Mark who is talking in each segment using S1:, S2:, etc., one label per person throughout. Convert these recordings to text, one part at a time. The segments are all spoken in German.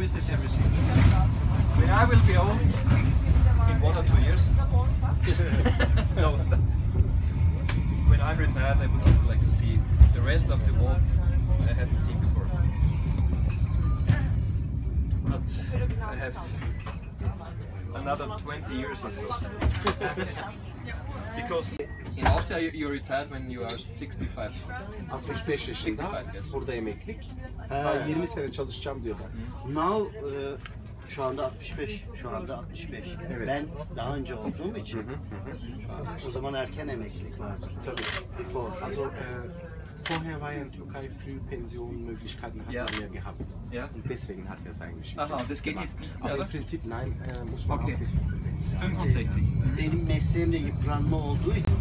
S1: visit everything. When I will be old, in 1 or 2 years, no. When I'm retired, I would also like to see the rest of the world I haven't seen before. But I have another 20 years or so. Because in Austria you retired when you are 65.
S2: 65 yaşında.
S1: 65, yes.
S2: Burada emeklilik. 20 sene çalışacağım diyorlar.
S3: Now şu anda 65. Şu anda 65.
S2: Evet.
S3: Ben daha önce olduğum için o zaman erken emeklilik vardı.
S2: Tabii.
S3: Before.
S2: Also vorher war ja in Türkei Frühpensionmöglichkeiten hat
S1: Ja.
S2: man ja gehabt.
S1: Ja.
S2: Und deswegen hat er es eigentlich
S1: Aha,
S2: jetzt
S1: das geht
S2: gemacht.
S1: jetzt nicht mehr,
S2: Aber
S1: oder?
S2: im Prinzip nein, muss man
S1: Okay.
S2: auch bis 65 Jahre.
S1: 65.
S3: Benim mesleğimde yıpranma olduğu için.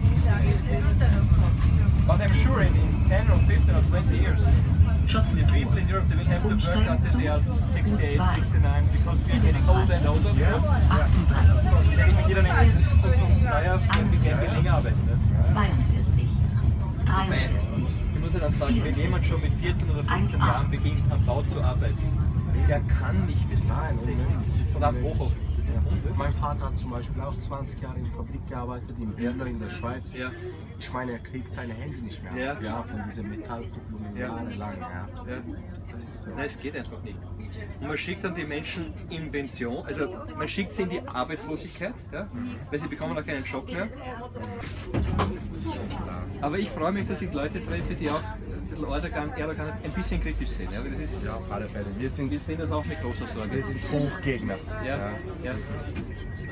S1: But I'm sure in 10 or 15 or 20 years, the people in Europe they will have to work until they are 68, 69 because we are getting older and older.
S2: Yes.
S1: Of course, wenn ich mit jeder daher werden wir länger arbeiten. Ne?
S4: 42, 43.
S1: Ich muss ja dann sagen, wenn jemand schon mit 14 oder 15 Jahren beginnt, am Bau zu arbeiten, der kann nicht bis 65. Das ist verdammt hoch. Das ist unmöglich.
S2: Mein Vater hat zum Beispiel auch 20 Jahre in der Fabrik gearbeitet, in Berlin, in der Schweiz.
S1: Ja.
S2: Ich meine, er kriegt seine Hände nicht mehr
S1: Ja.
S2: auf, ja, von diesen Metallkupplungen jahrelang. Ja.
S1: Ja.
S2: Das ist so.
S1: Nein, es geht einfach nicht. Und man schickt dann die Menschen in Pension, also man schickt sie in die Arbeitslosigkeit, ja, weil sie bekommen auch keinen Job mehr.
S2: Das ist schon klar.
S1: Aber ich freue mich, dass ich Leute treffe, die auch ein bisschen Erdogan ein bisschen kritisch sehen. Ja, weil das ist,
S2: Ja, auf alle Fälle. Wir
S1: wir sehen das auch mit großer Sorge.
S2: sind Hochgegner.
S1: Ja, ja.